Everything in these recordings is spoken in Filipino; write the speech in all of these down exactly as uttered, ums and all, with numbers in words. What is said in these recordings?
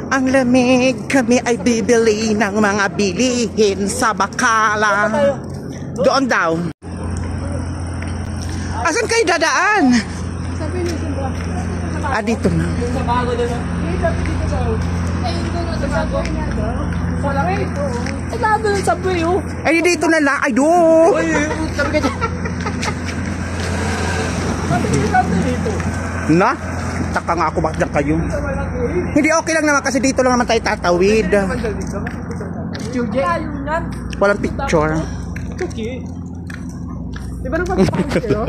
Ang lamig, kami ay bibili ng mga bilihin sa Bacala. Doon daw. Asan kayo dadaan? Ah, dito na. Sa bago doon. Ay, dito na sa bago. Sa laki. Ay, lahat doon sa subway, oh. Ay, dito na lang. Ay, doon. Uy, sabi ka dyan. Sabi ka dito. Na? Taka nga ako, bakit dyan kayo? Hindi, okay lang naman kasi dito lang naman tayo tatawid. Walang picture. Okay. Di ba nagpapakita kayo?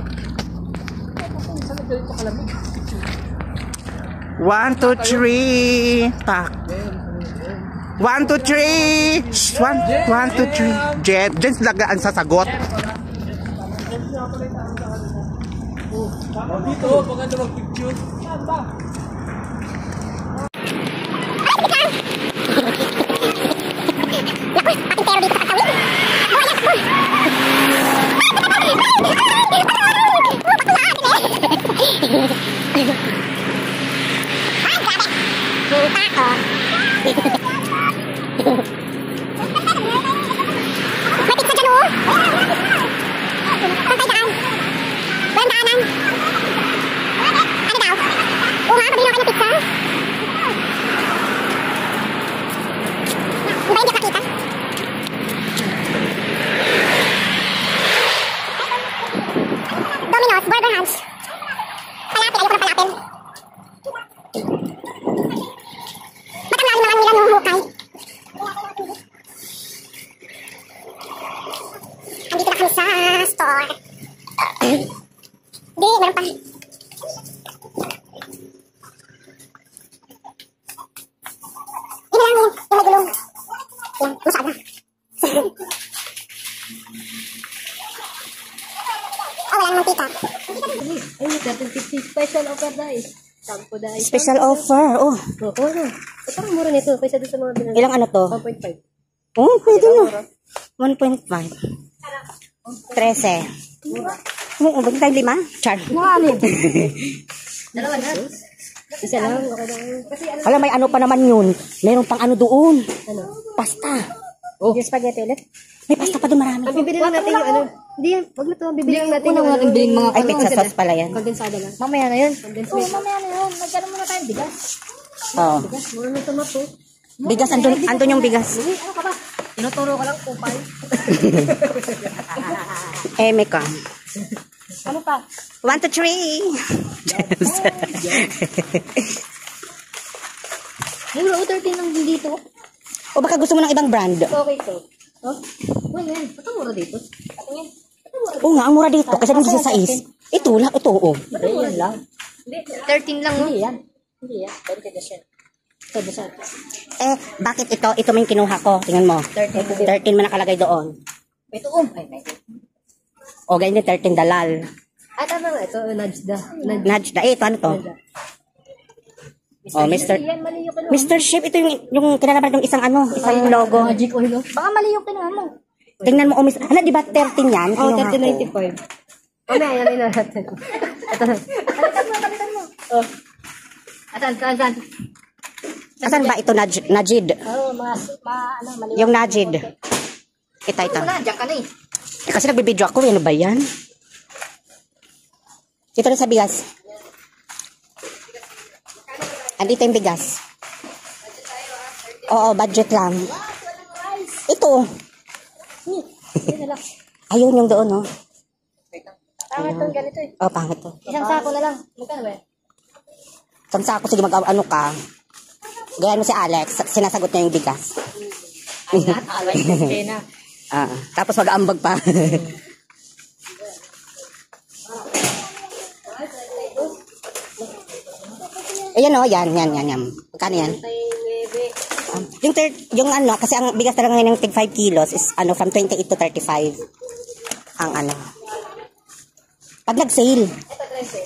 One, two, three. Tak. One, two, three. One, one, two, three. Jet. Jet lagaan sa sagot. Dito, maganda mag-picture. Saan ba? Domino's, Burger Hunch. Palapit, ayoko ng palapit. Matanglaw naman nila nung hukay. Andito na kami sa store. Di, meron pa. Ini lang yun, yung may gulong. Yan, masyado. Oh, wala namang tika. Ay, thirteen fifty special offer dahil. Sampo dahil. Special offer. Oh. Oo, ano? Ito ang mura nito. Kaysa doon sa mga binang. Ilang ano to? one point five. Oh, pwede na. one point five. trese. Oo, ba't tayo lima? Char. Nakalit. Dalawa na. Isa lang. Okay lang. Kasi ano? Alam, may ano pa naman yun. Meron pang ano doon. Ano? Pasta. Oh. Yung spaghetti ulit? May pasta pa doon marami. Ang bibili lang natin yung ano. Hindi yan. Huwag na ito. Bibili lang natin yung ano. biling mga Ay, pizza sauce pala yan. Kondensada lang. Mamaya na yun. Condensed Oo, milk. mamaya na yun. Magkaroon muna tayo bigas. Oo. Bigas. Mura na tomato. Bigas, andun, andun yung bigas. Uy, ano ka ba? Tinuturo ko lang kupal. Eh, may ka. Ano pa? One, two, three. Mura o thirteen lang din dito. O baka gusto mo ng ibang brand? Okay to. Oh? Well, yan. Ito mura dito. Ito yan. Ito mura. Oo nga, ang mura dito. Kasi dito sa sais. Ito lang, ito, oo. Ito yan lang. Hindi. thirteen lang. Hindi yan. Hindi yan. Pwede ka dyan. Pwede siya. Eh, bakit ito? Ito mo yung kinuha ko. Tingnan mo. thirteen. thirteen mo nakalagay doon. Ito um. Ay, may. O, ganyan din, thirteen dalal. Ah, tama nga. Ito, nudge da. Nudge. Nudge da. Eh, ito ano to? da. Oh, Mister Yan, mali yung kinuha. Mister Chef, ito yung, yung kinalaman yung isang ano, isang logo. Magic oil. oh. Baka mali yung kinuha mo. Tingnan mo, oh, Mister Hala, di ba thirteen yan? Oh, Kinuha ko. thirteen ninety-five. Mamaya, yan na natin. Ito na. Palitan mo, palitan mo. Oh. Asan, asan, asan? Asan ba ito, Naj Najid? Oh, mas, ma, ano, mali. Yung Najid. Ito, ito. Wala, dyan ka na eh. Eh, kasi nagbibideo ako, ano ba yan? Dito na sa bigas. Andito yung bigas. Oo, budget lang. Ito. Ayun yung doon, no? Pangit itong ganito eh. Oh, pangit to. Isang sako na lang. Magkano ba? Isang sako, sige, mag-ano ka. Gayan mo si Alex, sinasagot niya yung bigas. Lahat, alay ko na. Ah, tapos mag-aambag pa. Ayan o, yan, yan, yan, yan. Magkano yan? Um, yung, third, yung ano, kasi ang bigas talaga ngayon ng tig five kilos is ano, from twenty-eight to thirty-five. Ang ano. Pag nag-sale. Ito, trese.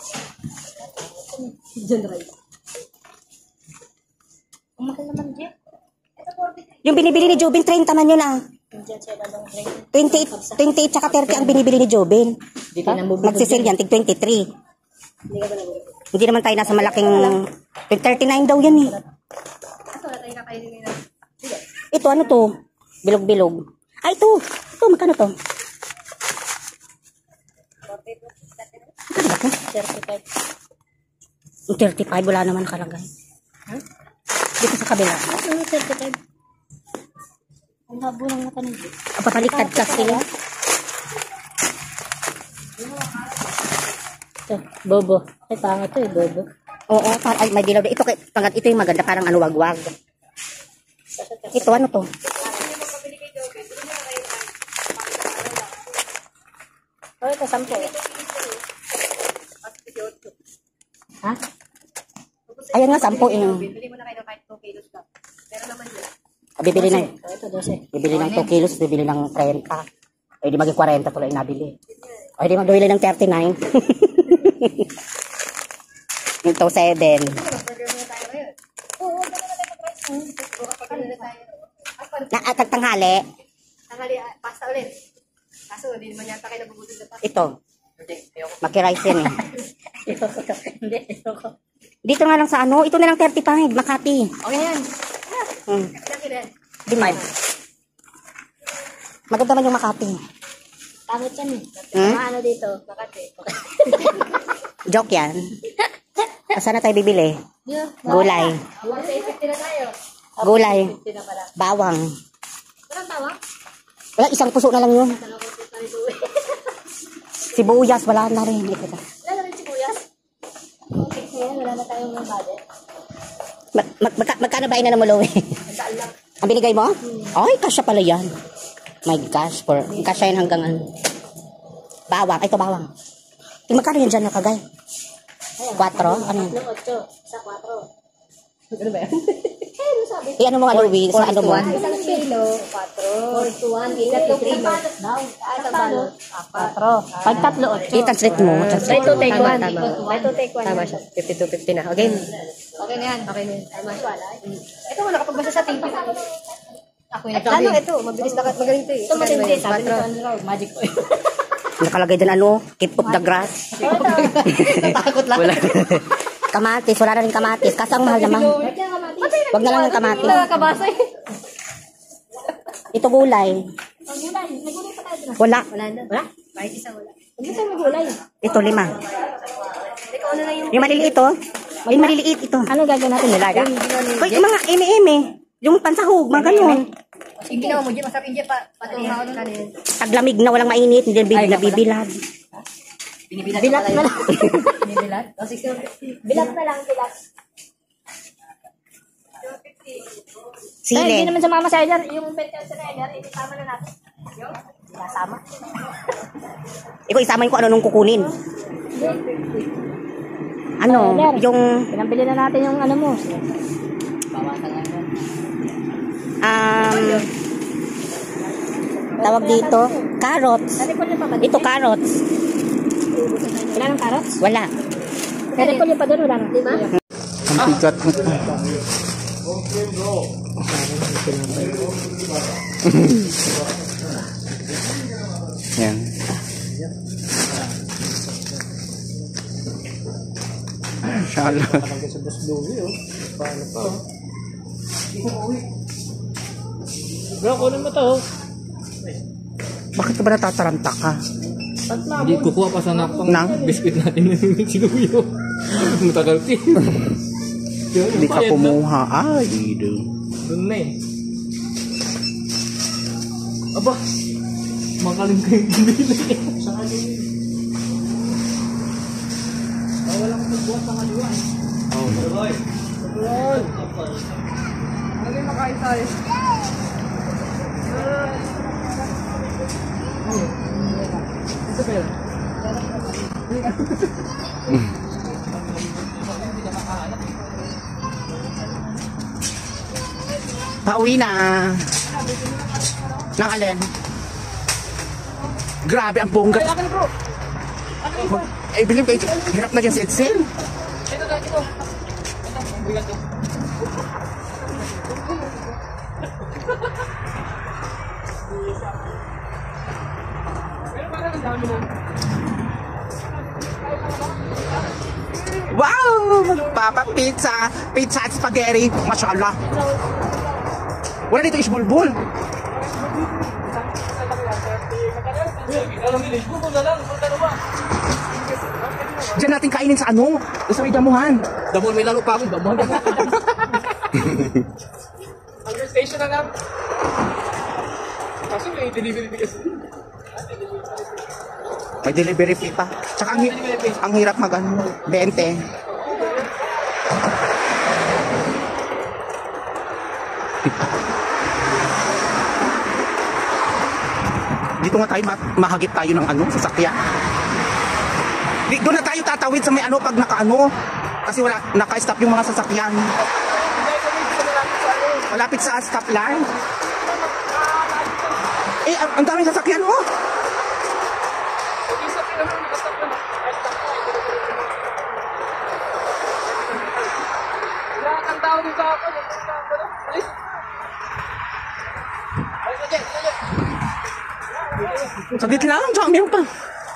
Diyan rice. Ang mahal naman dyan. Ito, forty. Yung binibili ni Jobin, thirty man yun ah. Diyan siya lang trese. twenty-eight, twenty-eight tsaka thirty ang binibili ni Jobin. Dito na mabubog Nagsisale yan, tig twenty-three. Hindi ka ba nabubog? Hindi naman tayo nasa malaking... thirty-nine daw yan eh. kainin nila. Sige. Ito, ano to? Bilog-bilog. Ay, ito. Ito, magkano to? Magkano ba to? thirty-five. Yung thirty-five, wala naman nakalagay. Huh? Dito sa kabila. Ano thirty-five? Ang habo ng mata nito. Ang papaliktad kasi. Ito, bobo. Ay, pangit to eh, bobo. Oo, parang, ay, may dilaw. Ito, kay- pangat, ito yung maganda, parang ano, wag-wag. Ito, ano to? Oh, ito, sampo. Ha? Ayan nga, sampo. Yung, Bili mo na kayo kahit two kilos ka. Pero naman yun. bibili ng, Oh, ito, dose. bibili ng two kilos, bibili ng thirty. Ay, di maging forty tuloy nabili. Ay, di magdawili ng thirty-nine. Ito, seven. Oo, gano'n na tayo mag-rice. Kapag na tayo. Na, at tanghali, Tanghali, ah, pasta ulit. Kaso, hindi naman yata kayo nabubutod na pasta. ito. Makirice yan eh. Hindi, ayoko. Dito nga lang sa ano, ito na lang thirty-five, Makati. Okay yan. Hmm. Laki rin. Di ba? Maganda man yung Makati. Pangit yan eh. Hmm? Mga ano dito, Makati. Joke yan. Saan na tayo bibili? Yeah. Gulay. one fifty na tayo. Gulay. fifty na pala. Bawang. Walang tawa? Wala, isang puso na lang yun. Sana ko sa nito eh. Sibuyas, wala na rin. Ito na. Wala na rin si Kuya. Okay, so wala na tayong mga budget. Mag, mag, magka, magkano ba ina na mo, Louie? Nagdaan lang. Ang binigay mo? Ay, kasya pala yan. My gosh, for, kasya yan hanggang ano. Bawang, ito bawang. Eh, magkano yan dyan nakagay? Quatro? Ano yan? Tatlo, otso. Isa, kwatro. Ano ba yan? Eh, ano sabi? Eh, ano mo nga, Louie? Sa ano mo? Isang kilo, kwatro. four to one, tatlong balot daw. Ah, sa balot. Kwatro. Pag tatlo, otso. I-translate mo. Try Translate. to take Tama, one. tama. Try to take one. Tama siya. fifty-two fifty na. Okay. Okay na yan. Okay na yan. Tama siya. Ito mo, nakapagbasa sa T V. Ako yung nagsabi. Ano ito? Mabilis na magaling ito eh. Ito matindi. Sabi nito ano raw, magic oil. Nakalagay doon ano, keep up the grass. Natakot lang. Wala. Kamatis, wala na rin kamatis. Kasi ang mahal naman. Wag na lang ng kamatis. Nakakabasa eh. Ito gulay. Ang gulay. Nagulay pa tayo. Wala. Wala na. Wala? Kahit isa wala. Hindi tayo magulay. Ito lima. Ikaw na lang yung... Yung maliliit ito. Yung maliliit ito. Ano gagawin natin? Nilaga? Uy, yung mga eme-eme. Yung pansahog, mga ganun. Yung ginawa mo, Jim, masarap yung Jim pa. Patungaw na rin. Taglamig na walang mainit, hindi na nabibilad. Binibilat bilat na lang. Binibilat? O, six fifty. Bilat na lang, bilat. Ay, hindi Sile. naman sa mama sa Eder. Yung pentel sa Eder, isama na natin. Yung? Nasama. Ikaw isama yung kung ano nung kukunin. Ano, Eder. yung, Pinambili na natin yung ano mo. um, tawag dito, carrots. Narikol niyo pa ba? Ito carrots. Wala ng carrots? Wala. Narikol niyo pa doon, wala na. Di ba? Ang bigat mo. Yan. Inshallah. Bro, kunin mo to. Bakit ka ba natataranta ka? Hindi, kukuha pa sana pang Nang? biscuit natin si Kuya. Matagal din. Hindi ka kumuha. Ay, do. Doon na eh. Aba, makalim kayo bumili. Wala kang nagbuhat sa kaliwa eh. Oo. Roy. Roy. Lagi makain tayo. Ito pa yun. Pauwi na. Nang alin? Grabe ang bongga. Eh, bilib kayo. Hirap na dyan si Edsel. Ito na, ito. Bigat to. Pero parang ang dami na. Wow! Papa pizza, pizza at spaghetti. Mashallah. Wala dito isbulbul. Diyan natin kainin sa ano? Sa may damuhan. Damon, may lalo pa akong damon. Hunger station na lang. Kaso may delivery fee kasi. May delivery fee pa. Tsaka ang, hi- ang hirap mag ano, twenty. Dito nga tayo ma- mahagip tayo ng ano, sasakyan. Di, doon na tayo tatawid sa may ano pag naka-ano. Kasi wala, naka-stop yung mga sasakyan. Malapit sa stoplight. Eh, ang, ang daming sasakyan, oh! Isa ka naman nakastop na. Lahat ng tao dito ako. Please. Saglit lang, tsaka meron pa.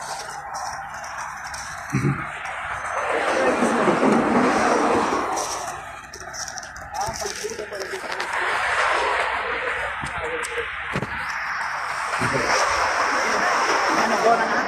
Ano, gona na?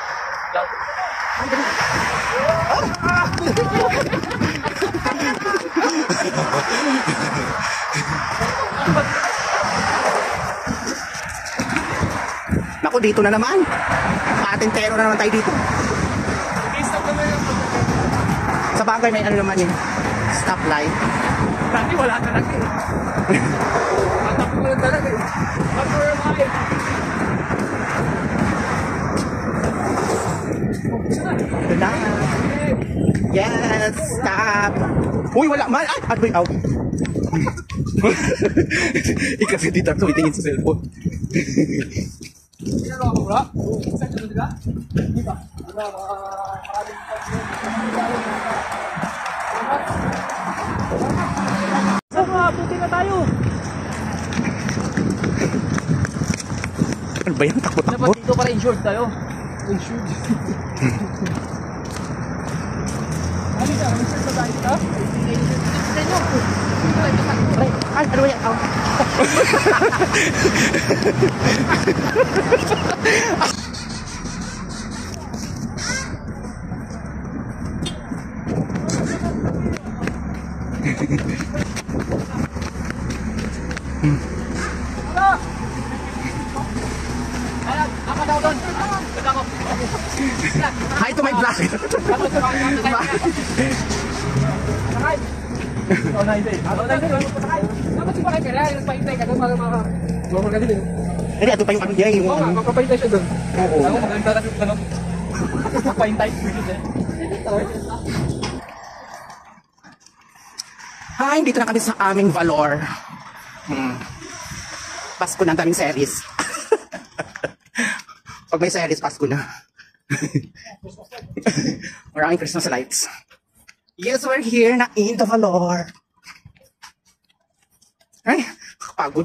Naku, dito na naman. Patentero na naman tayo dito. I-stop naman yung Sa bagay may ano naman yun. Stoplight. dati wala talaga eh. Matap ko lang talaga eh. Ba't ko yung kaya? Ito na. Yes, stop. Uy, wala man. Ay, ano ba yung out? Eh, kasi dito ako itingin sa cellphone. Ano ako bro? Saan ka ba? Di ba? Diba, maraming saan mga puti na tayo? Ano ba yan? Takbo-takbo? Dapat dito para insured tayo. Insured? Ano ka? Insured ba tayo dito? Sa inyo. Ay, ano ba yan? Oh. Ayan, ako daw doon. Ganda ko. Hi to my vlog. Sakay. Oh, nine day. Oh, nine day. Dapat si Pakay kaya, nagpahintay ka doon para maka... Bumag ka din eh. Hindi, ato pa yung ano niya. Yung Oo nga, magpapahintay siya doon. Oo. Ako, maganda na yung tanong. Magpahintay. Hi, dito na kami sa aming Valor. Hmm. Pasko na, ang daming series. Pag may series, Pasko na. Maraming Christmas lights. Yes, we're here na in the Valor. Ay, pagod.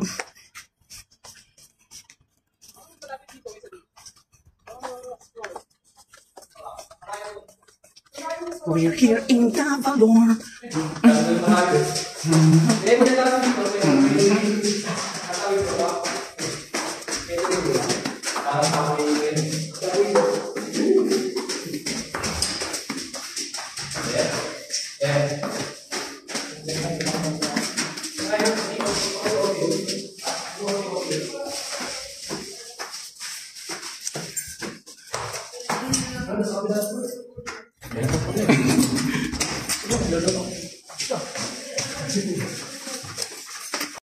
We're here in the Valor.